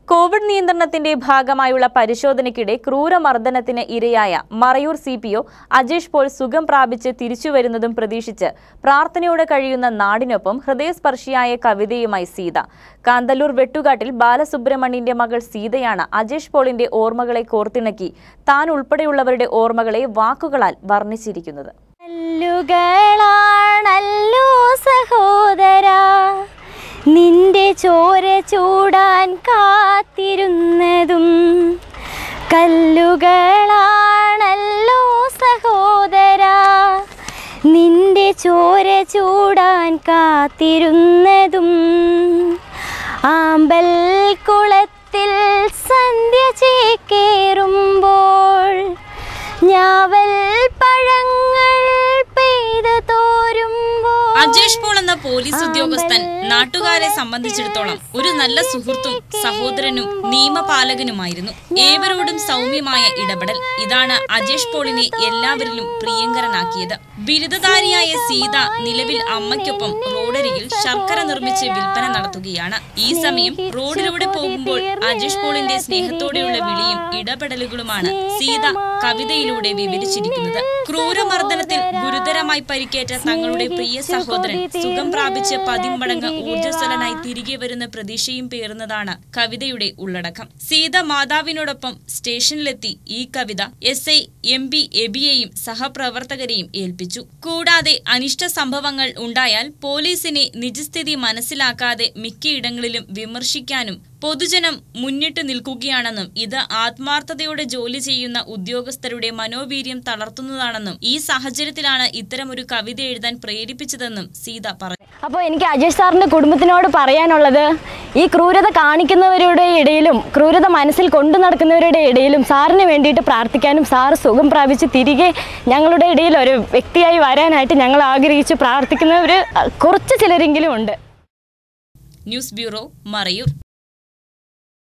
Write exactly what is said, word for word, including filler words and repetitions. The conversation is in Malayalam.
കോവിഡ് നിയന്ത്രണത്തിന്റെ ഭാഗമായുള്ള പരിശോധനയ്ക്കിടെ ക്രൂരമർദ്ദനത്തിന് ഇരയായ Marayoor C P O Ajesh Paul സുഖം പ്രാപിച്ച് തിരിച്ചുവരുന്നതും പ്രതീക്ഷിച്ച് പ്രാർത്ഥനയോടെ കഴിയുന്ന നാടിനൊപ്പം ഹൃദയസ്പർശിയായ കവിതയുമായി സീത. കാന്തല്ലൂർ വെട്ടുകാട്ടിൽ ബാലസുബ്രഹ്മണ്യന്റെ മകൾ സീതയാണ് അജേഷ് പോളിന്റെ ഓർമ്മകളെ കോർത്തിണക്കി താൻ ഉൾപ്പെടെയുള്ളവരുടെ ഓർമ്മകളെ വാക്കുകളാൽ വർണ്ണിച്ചിരിക്കുന്നത്. നിന്റെ ചോര ചൂടാൻ കാത്തിരുന്നതും കല്ലുകളാണല്ലോ സഹോദരാ, നിന്റെ ചോര ചൂടാൻ കാത്തിരുന്നതും ആമ്പൽ കുളത്തിൽ സന്ധ്യ ചേക്കേറുമ്പോൾ ഞാവൽ പഴങ്ങൾ പെയ്തു തോരുമ്പോൾ. അജേഷ് പോൾ എന്ന പോലീസ് ഉദ്യോഗസ്ഥൻ നാട്ടുകാരെ സംബന്ധിച്ചിടത്തോളം ഒരു നല്ല സുഹൃത്തും സഹോദരനും നിയമപാലകനുമായിരുന്നു. ഏവരോടും സൗമ്യമായ ഇടപെടൽ ഇതാണ് അജേഷ് പോളിനെ എല്ലാവരിലും പ്രിയങ്കരനാക്കിയത്. ബിരുദധാരിയായ സീത നിലവിൽ അമ്മയ്ക്കൊപ്പം റോഡരികിൽ ശർക്കര നിർമ്മിച്ച് വിൽപ്പന നടത്തുകയാണ്. ഈ സമയം റോഡിലൂടെ പോകുമ്പോൾ അജേഷ് പോളിന്റെ സ്നേഹത്തോടെയുള്ള വിളിയും ഇടപെടലുകളുമാണ് സീത കവിതയിലൂടെ വിവരിച്ചിരിക്കുന്നത്. ക്രൂരമർദ്ദനത്തിൽ ഗുരുതരമായി പരിക്കേറ്റ തങ്ങളുടെ പ്രിയ സഹോദരൻ സുഖം പ്രാപിച്ച് പതിന്മടങ്ങ് ഊർജ്ജസ്വലനായി തിരികെ വരുന്ന പ്രതീക്ഷയും പേറുന്നതാണ് കവിതയുടെ ഉള്ളടക്കം. സീത മാതാവിനോടൊപ്പം സ്റ്റേഷനിലെത്തി ഈ കവിത എസ് ഐ എം പി എബിയെയും സഹപ്രവർത്തകരെയും ഏൽപ്പിച്ചു. കൂടാതെ അനിഷ്ട സംഭവങ്ങൾ ഉണ്ടായാൽ പോലീസിനെ നിജസ്ഥിതി മനസ്സിലാക്കാതെ മിക്കയിടങ്ങളിലും വിമർശിക്കാനും പൊതുജനം മുന്നിട്ട് നിൽക്കുകയാണെന്നും ഇത് ആത്മാർത്ഥതയോടെ ജോലി ചെയ്യുന്ന ഉദ്യോഗസ്ഥരുടെ മനോവീര്യം തളർത്തുന്നതാണെന്നും ഈ സാഹചര്യത്തിലാണ് ഇത്തരമൊരു കവിത എഴുതാൻ പ്രേരിപ്പിച്ചതെന്നും സീത പറഞ്ഞു. അപ്പോൾ എനിക്ക് അജേഷ് സാറിൻ്റെ കുടുംബത്തിനോട് പറയാനുള്ളത്, ഈ ക്രൂരത കാണിക്കുന്നവരുടെ ഇടയിലും ക്രൂരത മനസ്സിൽ കൊണ്ടു നടക്കുന്നവരുടെ ഇടയിലും സാറിന് വേണ്ടിയിട്ട് പ്രാർത്ഥിക്കാനും സാറ് സുഖം പ്രാപിച്ച് തിരികെ ഞങ്ങളുടെ ഇടയിൽ ഒരു വ്യക്തിയായി വരാനായിട്ട് ഞങ്ങൾ ആഗ്രഹിച്ച് പ്രാർത്ഥിക്കുന്നവർ കുറച്ച് ചിലരെങ്കിലും ഉണ്ട്. News bureau, Marayur.